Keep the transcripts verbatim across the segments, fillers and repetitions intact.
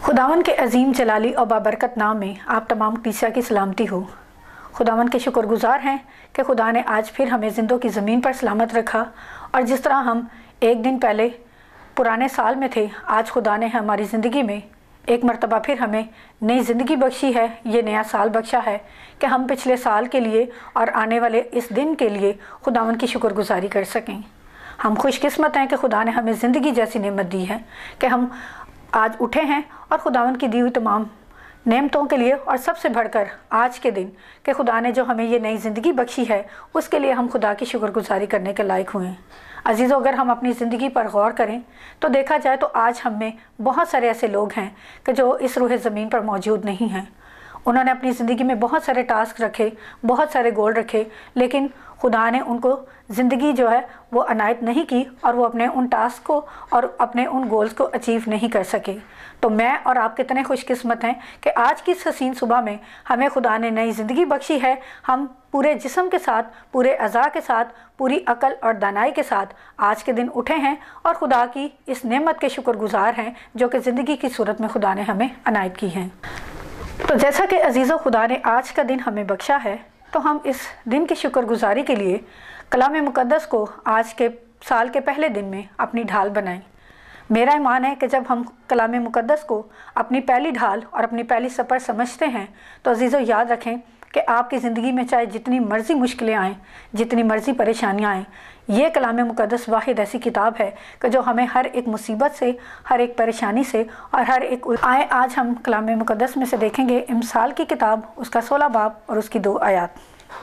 खुदावन के अजीम जलाली और बाबरकत नाम में आप तमाम कलीसिया की सलामती हो। खुदावन के शुक्रगुजार हैं कि खुदा ने आज फिर हमें ज़िंदों की ज़मीन पर सलामत रखा, और जिस तरह हम एक दिन पहले पुराने साल में थे, आज खुदा ने हमारी ज़िंदगी में एक मरतबा फिर हमें नई ज़िंदगी बख्शी है। ये नया साल बख्शा है कि हम पिछले साल के लिए और आने वाले इस दिन के लिए खुदावन की शुक्रगुजारी कर सकें। हम खुशकिस्मत हैं कि खुदा ने हमें ज़िंदगी जैसी नेमत दी है कि हम आज उठे हैं और खुदावन की दी हुई तमाम नेमतों के लिए, और सबसे बढ़कर आज के दिन कि खुदा ने जो हमें ये नई ज़िंदगी बख्शी है, उसके लिए हम खुदा की शुक्रगुजारी करने के लायक हुए हैं। अजीज़ों, अगर हम अपनी ज़िंदगी पर गौर करें तो देखा जाए तो आज हम में बहुत सारे ऐसे लोग हैं कि जो इस रूह ज़मीन पर मौजूद नहीं हैं। उन्होंने अपनी ज़िंदगी में बहुत सारे टास्क रखे, बहुत सारे गोल रखे, लेकिन खुदा ने उनको ज़िंदगी जो है वो अनायत नहीं की, और वो अपने उन टास्क को और अपने उन गोल्स को अचीव नहीं कर सके। तो मैं और आप कितने खुशकिस्मत हैं कि आज की इस हसीन सुबह में हमें खुदा ने नई ज़िंदगी बख्शी है। हम पूरे जिस्म के साथ, पूरे अज़ा के साथ, पूरी अकल और दानाई के साथ आज के दिन उठे हैं और खुदा की इस नेमत के शुक्रगुजार हैं जो कि ज़िंदगी की सूरत में खुदा ने हमें अनायत की हैं। तो जैसा कि अजीज़ों खुदा ने आज का दिन हमें बख्शा है, तो हम इस दिन की शुक्रगुजारी के लिए कलाम मुक़द्दस को आज के साल के पहले दिन में अपनी ढाल बनाएं। मेरा ईमान है कि जब हम कलाम मुक़द्दस को अपनी पहली ढाल और अपनी पहली सफ़र समझते हैं, तो अजीज़ों याद रखें कि आपकी ज़िंदगी में चाहे जितनी मर्ज़ी मुश्किलें आएँ, जितनी मर्ज़ी परेशानियाँ आएँ, ये कलाम मुक़द्दस वाहिद ऐसी किताब है कि जो हमें हर एक मुसीबत से, हर एक परेशानी से और हर एक आए आज हम कलाम मुक़द्दस में से देखेंगे इमसाल की किताब, उसका सोलह बाब और उसकी दो आयात।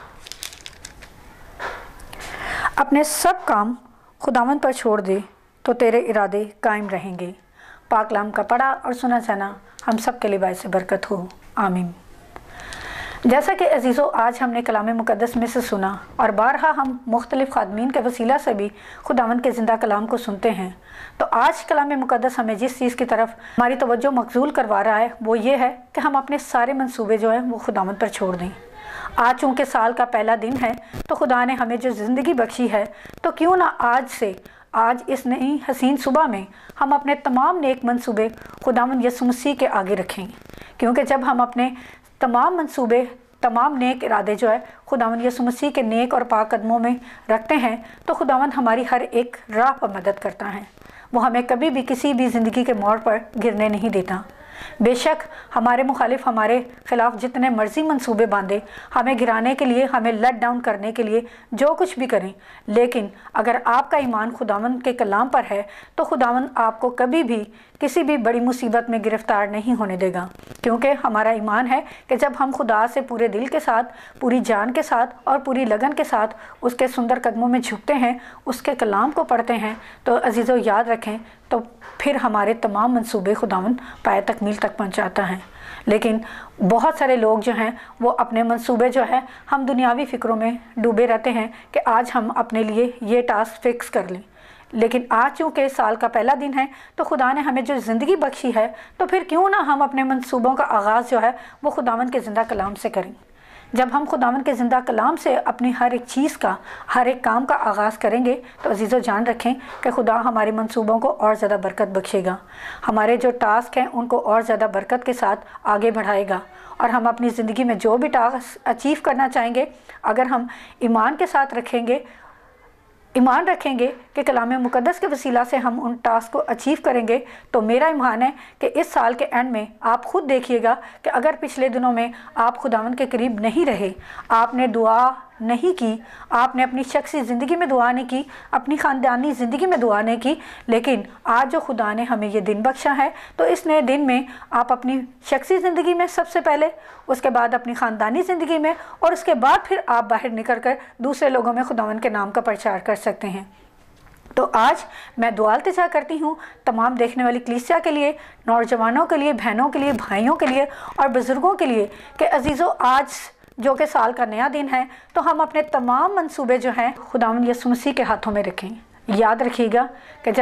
अपने सब काम खुदावंद पर छोड़ दे तो तेरे इरादे कायम रहेंगे। पाक कलाम का पढ़ा और सुना जाना हम सब के लिए बाइस बरकत हो, आमीन। जैसा कि अजीज़ों आज हमने कलाम मुक़द्दस में से सुना और बारहा हम मुख्तलिफ़ खादमीन के वसीला से भी खुदावंद के ज़िंदा कलाम को सुनते हैं, तो आज कलाम मुक़द्दस हमें जिस चीज़ की तरफ हमारी तवज्जो मकजूल करवा रहा है वो ये है कि हम अपने सारे मंसूबे जो हैं वो खुदावंद पर छोड़ दें। आज चूँकि साल का पहला दिन है, तो खुदा ने हमें जो ज़िंदगी बख्शी है, तो क्यों ना आज से, आज इस नई हसीन सुबह में हम अपने तमाम नेक मंसूबे खुदावंद यीशु मसीह के आगे रखें। क्योंकि जब हम अपने तमाम मंसूबे, तमाम नेक इरादे जो है खुदावंद यीशु मसीह के नेक और पाक कदमों में रखते हैं, तो खुदावंद हमारी हर एक राह पर मदद करता है। वो हमें कभी भी किसी भी ज़िंदगी के मोड़ पर गिरने नहीं देता। बेशक हमारे मुखालिफ हमारे ख़िलाफ़ जितने मर्ज़ी मंसूबे बांधे, हमें गिराने के लिए, हमें लेट डाउन करने के लिए जो कुछ भी करें, लेकिन अगर आपका ईमान खुदावंद के कलाम पर है, तो खुदावंद आपको कभी भी किसी भी बड़ी मुसीबत में गिरफ़्तार नहीं होने देगा। क्योंकि हमारा ईमान है कि जब हम खुदा से पूरे दिल के साथ, पूरी जान के साथ और पूरी लगन के साथ उसके सुंदर कदमों में झुकते हैं, उसके कलाम को पढ़ते हैं, तो अजीज़ों याद रखें, तो फिर हमारे तमाम मंसूबे खुदावंद पाए तकमील तक पहुंचाता है। लेकिन बहुत सारे लोग जो हैं वो अपने मंसूबे जो है, हम दुनियावी फ़िक्रों में डूबे रहते हैं कि आज हम अपने लिए ये टास्क फ़िक्स कर लें। लेकिन आज चूँकि साल का पहला दिन है, तो खुदा ने हमें जो ज़िंदगी बख्शी है, तो फिर क्यों ना हम अपने मंसूबों का आगाज़ जो है वो खुदावंद के ज़िंदा कलाम से करें। जब हम खुदावंद के ज़िंदा कलाम से अपनी हर एक चीज़ का, हर एक काम का आगाज़ करेंगे, तो अजीज़ों जान रखें कि खुदा हमारे मंसूबों को और ज़्यादा बरकत बख्शेगा, हमारे जो टास्क हैं उनको और ज़्यादा बरकत के साथ आगे बढ़ाएगा, और हम अपनी ज़िंदगी में जो भी टास्क अचीव करना चाहेंगे, अगर हम ईमान के साथ रखेंगे, ईमान रखेंगे कि कलाम मुक़द्दस के वसीला से हम उन टास्क को अचीव करेंगे, तो मेरा ईमान है कि इस साल के एंड में आप ख़ुद देखिएगा कि अगर पिछले दिनों में आप खुदावंद के करीब नहीं रहे, आपने दुआ नहीं की, आपने अपनी शख्सी ज़िंदगी में दुआ नहीं की, अपनी ख़ानदानी ज़िंदगी में दुआ नहीं की, लेकिन आज जो खुदा ने हमें ये दिन बख्शा है, तो इस नए दिन में आप अपनी शख्सी ज़िंदगी में सबसे पहले, उसके बाद अपनी ख़ानदानी ज़िंदगी में, और उसके बाद फिर आप बाहर निकल कर दूसरे लोगों में खुदावंद के नाम का प्रचार कर सकते हैं। तो आज मैं दुआ इल्तिजा करती हूँ तमाम देखने वाली कलीसिया के लिए, नौजवानों के लिए, बहनों के लिए, भाइयों के लिए और बुज़ुर्गों के लिए कि अजीज़ों आज जो कि साल का नया दिन है, तो हम अपने तमाम मंसूबे जो हैं खुदावंद यीशु मसीह के हाथों में रखें। याद रखिएगा कि जब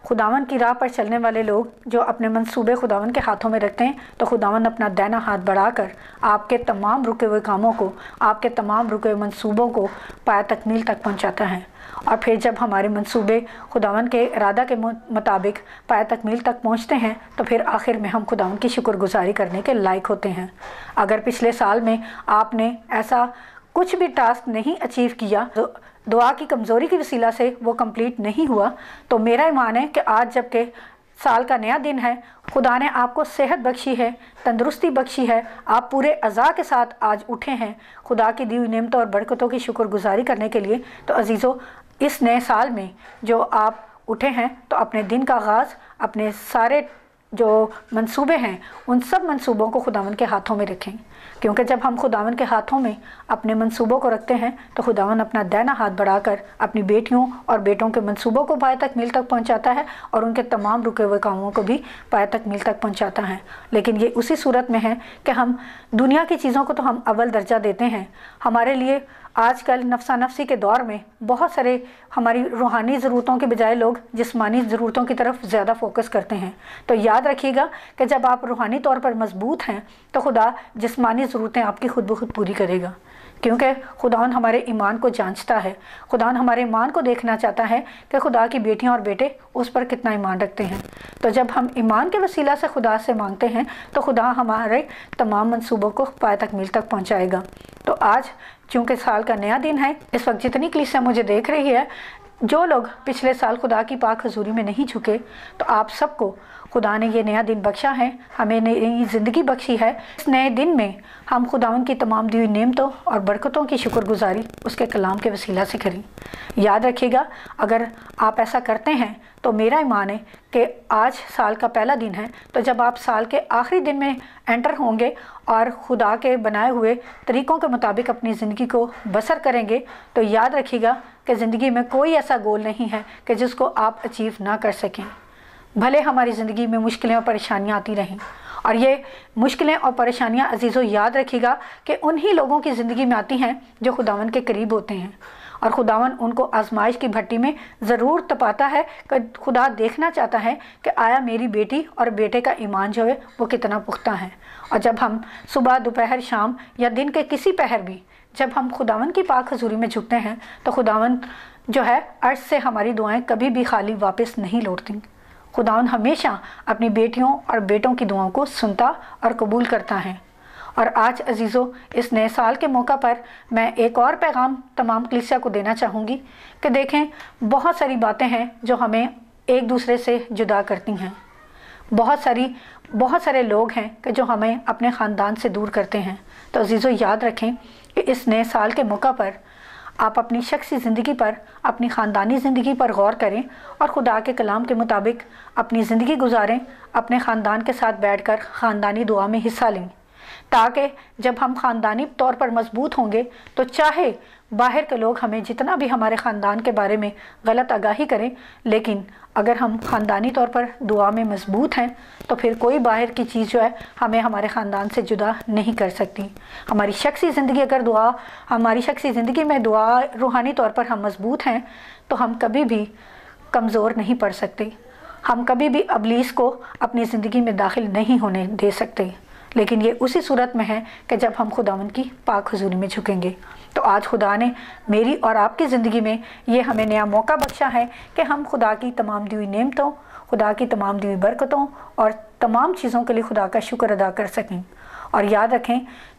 खुदावन की राह पर चलने वाले लोग जो अपने मंसूबे खुदावन के हाथों में रखते हैं, तो खुदावन अपना दाहिना हाथ बढ़ाकर आपके तमाम रुके हुए कामों को, आपके तमाम रुके हुए मंसूबों को पाया तकमील तक पहुंचाता है। और फिर जब हमारे मंसूबे खुदावन के इरादा के मुताबिक पाया तकमील तक पहुंचते हैं, तो फिर आखिर में हम खुदावन की शुक्रगुजारी करने के लायक होते हैं। अगर पिछले साल में आपने ऐसा कुछ भी टास्क नहीं अचीव किया, तो दुआ की कमज़ोरी की वसीला से वो कंप्लीट नहीं हुआ, तो मेरा ईमान है कि आज जबकि साल का नया दिन है, खुदा ने आपको सेहत बख्शी है, तंदुरुस्ती बख्शी है, आप पूरे अज़ा के साथ आज उठे हैं खुदा की दी हुई नेमतों और बरकतों की शुक्रगुजारी करने के लिए। तो अजीज़ों, इस नए साल में जो आप उठे हैं, तो अपने दिन का आगाज़ अपने सारे जो मंसूबे हैं उन सब मंसूबों को खुदावन के हाथों में रखें, क्योंकि जब हम खुदावन के हाथों में अपने मंसूबों को रखते हैं, तो खुदावन अपना दाहिना हाथ बढ़ाकर अपनी बेटियों और बेटों के मंसूबों को पाया तकमील तक पहुंचाता है और उनके तमाम रुके हुए कामों को भी पाया तकमील तक पहुंचाता है। लेकिन ये उसी सूरत में है कि हम दुनिया की चीज़ों को तो हम अव्वल दर्जा देते हैं। हमारे लिए आजकल नफसा नफसी के दौर में बहुत सारे हमारी रूहानी ज़रूरतों के बजाय लोग जिस्मानी ज़रूरतों की तरफ ज़्यादा फोकस करते हैं। तो याद रखिएगा कि जब आप रूहानी तौर पर मजबूत हैं, तो खुदा जिस्मानी ज़रूरतें आपकी खुद ब खुद पूरी करेगा, क्योंकि खुदावन हमारे ईमान को जांचता है। खुदावन हमारे ईमान को देखना चाहता है कि खुदा की बेटियां और बेटे उस पर कितना ईमान रखते हैं। तो जब हम ईमान के वसीला से खुदा से मांगते हैं, तो खुदा हमारे तमाम मंसूबों को पाया तकमील तक पहुंचाएगा। तो आज चूँकि साल का नया दिन है, इस वक्त जितनी कलीसिया मुझे देख रही है, जो लोग पिछले साल खुदा की पाक हजूरी में नहीं झुके, तो आप सबको खुदा ने ये नया दिन बख्शा है, हमें नई ज़िंदगी बख्शी है। इस नए दिन में हम खुदावन की तमाम दी हुई नेमतों और बरकतों की शुक्रगुजारी उसके कलाम के वसीला से करें। याद रखिएगा, अगर आप ऐसा करते हैं, तो मेरा ईमान है कि आज साल का पहला दिन है, तो जब आप साल के आखिरी दिन में एंटर होंगे और खुदा के बनाए हुए तरीक़ों के मुताबिक अपनी ज़िंदगी को बसर करेंगे, तो याद रखिएगा कि ज़िंदगी में कोई ऐसा गोल नहीं है कि जिसको आप अचीव ना कर सकें। भले हमारी ज़िंदगी में मुश्किलें और परेशानियाँ आती रहें, और ये मुश्किलें और परेशानियाँ अजीज़ों याद रखिएगा कि उन्हीं लोगों की ज़िंदगी में आती हैं जो खुदावन के करीब होते हैं, और खुदावन उनको आजमाइश की भट्टी में ज़रूर तपाता है कि खुदा देखना चाहता है कि आया मेरी बेटी और बेटे का ईमान जो है वो कितना पुख्ता है। और जब हम सुबह, दोपहर, शाम या दिन के किसी पहर भी जब हम खुदावन की पाक हजूरी में झुकते हैं, तो खुदावन जो है अर्श से हमारी दुआएं कभी भी खाली वापस नहीं लौटती। खुदावन हमेशा अपनी बेटियों और बेटों की दुआओं को सुनता और कबूल करता है। और आज अजीज़ों, इस नए साल के मौका पर मैं एक और पैगाम तमाम कलीसिया को देना चाहूँगी कि देखें, बहुत सारी बातें हैं जो हमें एक दूसरे से जुदा करती हैं। बहुत सारी बहुत सारे लोग हैं कि जो हमें अपने ख़ानदान से दूर करते हैं। तो अजीज़ों, याद रखें कि इस नए साल के मौका पर आप अपनी शख्सी ज़िंदगी पर, अपनी ख़ानदानी ज़िंदगी पर गौर करें और खुदा के कलाम के मुताबिक अपनी ज़िंदगी गुजारें। अपने ख़ानदान के साथ बैठकर ख़ानदानी दुआ में हिस्सा लें, ताकि जब हम ख़ानदानी तौर पर मजबूत होंगे, तो चाहे बाहर के लोग हमें जितना भी हमारे ख़ानदान के बारे में गलत आगाही करें, लेकिन अगर हम ख़ानदानी तौर पर दुआ में मजबूत हैं, तो फिर कोई बाहर की चीज़ जो है हमें हमारे ख़ानदान से जुदा नहीं कर सकती। हमारी शख्सी ज़िंदगी अगर दुआ हमारी शख्सी ज़िंदगी में दुआ रूहानी तौर पर हम मजबूत हैं, तो हम कभी भी कमज़ोर नहीं पड़ सकते। हम कभी भी अबलीस को अपनी ज़िंदगी में दाखिल नहीं होने दे सकते। लेकिन ये उसी सूरत में है कि जब हम खुदावन की पाक हुजूरी में झुकेंगे। तो आज खुदा ने मेरी और आपकी ज़िंदगी में ये हमें नया मौका बख्शा है कि हम खुदा की तमाम दी हुई नेमतों, खुदा की तमाम दी हुई बरकतों और तमाम चीज़ों के लिए खुदा का शुक्र अदा कर सकें। और याद रखें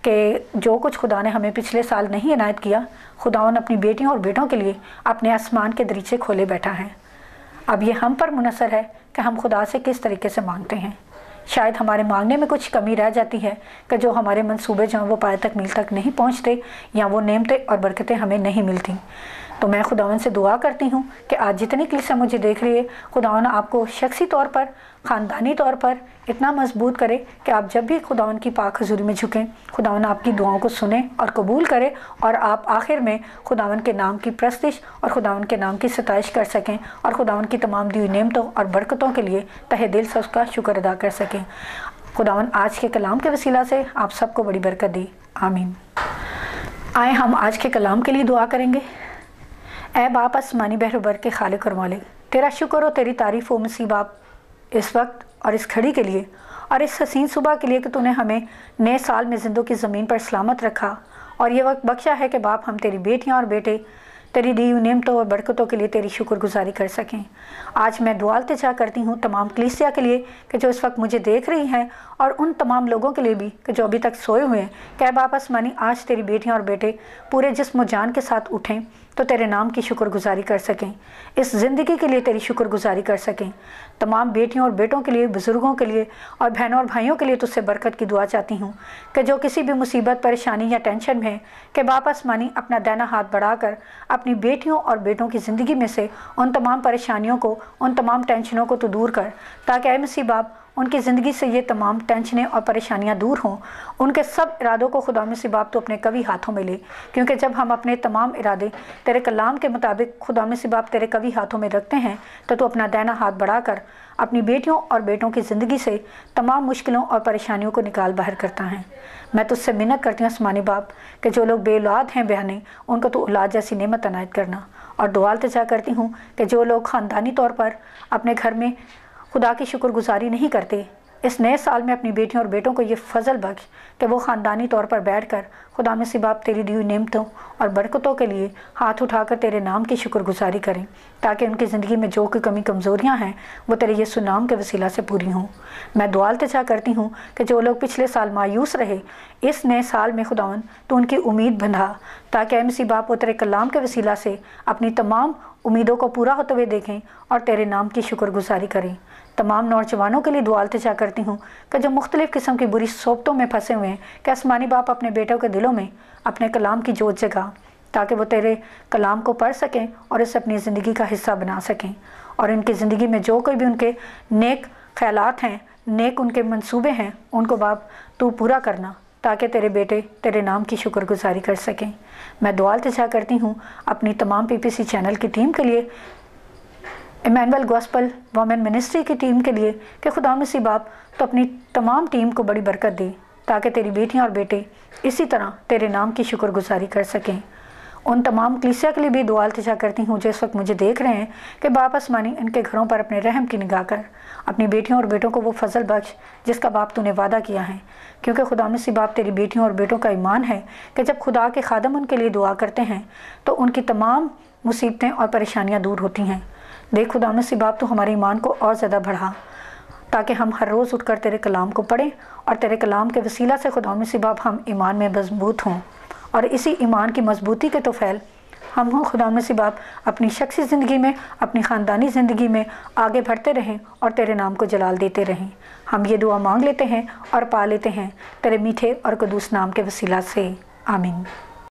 कि जो कुछ खुदा ने हमें पिछले साल नहीं इनायत किया, खुदावन अपनी बेटियों और बेटों के लिए अपने आसमान के दरीचे खोले बैठा है। अब ये हम पर मुनसर है कि हम खुदा से किस तरीके से मांगते हैं। शायद हमारे मांगने में कुछ कमी रह जाती है कि जो हमारे मंसूबे जहाँ वो पाए तकमील तक नहीं पहुँचते, या वो नेमतें और बरकतें हमें नहीं मिलती। तो मैं खुदावन से दुआ करती हूँ कि आज जितनी कलीसिया मुझे देख रही है, खुदावन आपको शख्सी तौर पर, ख़ानदानी तौर पर इतना मजबूत करे कि आप जब भी खुदावन की पाक हजूरी में झुकें, खुदावन आपकी दुआओं को सुने और कबूल करे, और आप आखिर में खुदावन के नाम की प्रस्तिश और खुदावन के नाम की सताइश कर सकें, और खुदावन की तमाम दी हुई नेमतों और बरकतों के लिए तहे दिल से उसका शुक्र अदा कर सकें। खुदावन आज के कलाम के वसीला से आप सबको बड़ी बरकत दी। आमीन। आए हम आज के कलाम के लिए दुआ करेंगे। ऐ बाप आसमानी बहरुबर के खालिक और मालिक, तेरा शुक्र हो, तेरी तारीफ़ हो मसीह बाप इस वक्त और इस घड़ी के लिए और इस हसीन सुबह के लिए कि तूने हमें नए साल में ज़िंदों की ज़मीन पर सलामत रखा और ये वक्त बख्शा है कि बाप हम तेरी बेटियां और बेटे तेरी दी हुई नेमतों और बरकतों के लिए तेरी शुक्रगुजारी कर सकें। आज मैं दुआ इल्तिजा करती हूँ तमाम कलीसिया के लिए कि जो इस वक्त मुझे देख रही हैं और उन तमाम लोगों के लिए भी कि जो अभी तक सोए हुए हैं, क्या बाप आसमानी आज तेरी बेटियां और बेटे पूरे जिस्म जान के साथ उठें तो तेरे नाम की शुक्रगुजारी कर सकें, इस ज़िंदगी के लिए तेरी शुक्रगुजारी कर सकें। तमाम बेटियों और बेटों के लिए, बुज़ुर्गों के लिए और बहनों और भाइयों के लिए तुझसे बरकत की दुआ चाहती हूँ कि जो किसी भी मुसीबत, परेशानी या टेंशन में है कि बाप आसमानी अपना दाहिना हाथ बढ़ाकर अपनी बेटियों और बेटों की ज़िंदगी में से उन तमाम परेशानियों को, उन तमाम टेंशनों को तो दूर कर, ताकि ऐ मसीह बाप उनकी ज़िंदगी से ये तमाम टेंशनें और परेशानियां दूर हों। उनके सब इरादों को खुदा मसीह बाप तो अपने कवी हाथों में ले, क्योंकि जब हम अपने तमाम इरादे तेरे कलाम के मुताबिक खुदा मसीह बाप तेरे कवी हाथों में रखते हैं तो तू अपना दाहिना हाथ बढ़ाकर अपनी बेटियों और बेटों की ज़िंदगी से तमाम मुश्किलों और परेशानियों को निकाल बाहर करता है। मैं तुझसे मिन्नत करती हूँ आसमानी बाप कि जो लोग बेऔलाद हैं बहनें, उनको तो औलाद जैसी नेमत अनायत करना, और दुआ इल्तिजा करती हूँ कि जो लोग ख़ानदानी तौर पर अपने घर में खुदा की शुक्रगुजारी नहीं करते, इस नए साल में अपनी बेटियों और बेटों को ये फजल बख्श कि वो ख़ानदानी तौर पर बैठकर खुदा मसीह बाप तेरी दी हुई नेमतों और बरकतों के लिए हाथ उठाकर तेरे नाम की शुक्रगुजारी करें, ताकि उनकी ज़िंदगी में जो कोई कमी कमज़ोरियाँ हैं वो तेरे यीशु नाम के वसीला से पूरी हों। मैं दुआ इल्तिजा करती हूँ कि जो लोग पिछले साल मायूस रहे, इस नए साल में खुदावन तो उनकी उम्मीद बंधा, ताकि मसीह बाप वो तेरे कलाम के वसीला से अपनी तमाम उम्मीदों को पूरा होते हुए देखें और तेरे नाम की शुक्रगुजारी करें। तमाम नौजवानों के लिए दुआ इल्तिजा करती हूँ कि जो मुख्तलिफ़ किस्म की बुरी सोबतों में फंसे हुए हैं, कि आसमानी बाप अपने बेटों के दिलों में अपने कलाम की जोत जगा, ताकि वो तेरे कलाम को पढ़ सकें और इसे अपनी ज़िंदगी का हिस्सा बना सकें, और इनकी ज़िंदगी में जो कोई भी उनके नेक ख्यालात हैं, नेक उनके मंसूबे हैं, उनको बाप तू पूरा करना, ताकि तेरे बेटे तेरे नाम की शुक्रगुजारी कर सकें। मैं दुआ इल्तिजा करती हूँ अपनी तमाम पी पी सी चैनल की टीम के लिए, इमैनुअल गॉस्पल वुमेन मिनिस्ट्री की टीम के लिए, कि खुदा मसीह बाप तो अपनी तमाम टीम को बड़ी बरकत दे, ताकि तेरी बेटियां और बेटे इसी तरह तेरे नाम की शुक्रगुजारी कर सकें। उन तमाम कलीसिया के लिए भी दुआ इल्तिजा करती हूँ जो इस वक्त मुझे देख रहे हैं कि बाप आसमानी इनके घरों पर अपने रहम की निगाह कर अपनी बेटियों और बेटों को वो फजल बख्श जिसका बाप तूने वादा किया है, क्योंकि खुदा मसीह बाप तेरी बेटियों और बेटों का ईमान है कि जब खुदा के खादम उनके लिए दुआ करते हैं तो उनकी तमाम मुसीबतें और परेशानियाँ दूर होती हैं। देख खुदा मसीह बाप तो हमारे ईमान को और ज़्यादा बढ़ा, ताकि हम हर रोज़ उठकर तेरे कलाम को पढ़ें और तेरे कलाम के वसीला से खुदा मसीह बाप हम ईमान में मजबूत हों, और इसी ईमान की मजबूती के तो फैल हम हो खुदा मसीह बाप अपनी शख्सी ज़िंदगी में, अपनी ख़ानदानी ज़िंदगी में आगे बढ़ते रहें और तेरे नाम को जलाल देते रहें। हम ये दुआ मांग लेते हैं और पा लेते हैं तेरे मीठे और कदूस नाम के वसीला से, आमीन।